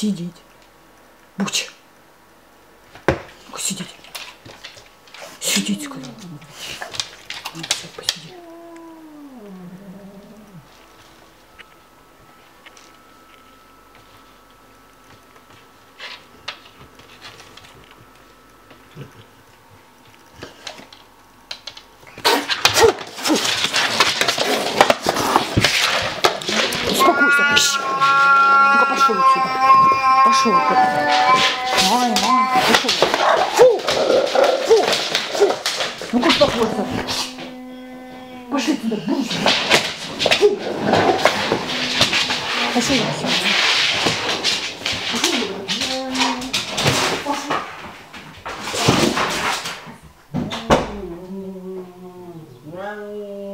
Сидеть. Буч. Ну-ка, сидеть. Сидеть, сказал. Ну, все, посиди. Успокойся. Ну-ка, пошел отсюда. Пошел. Ай, пошел. Фу! Фу! Фу! Ну-ка, успокойся. Пошли отсюда, брось. Фу! Пошел отсюда. Пошел.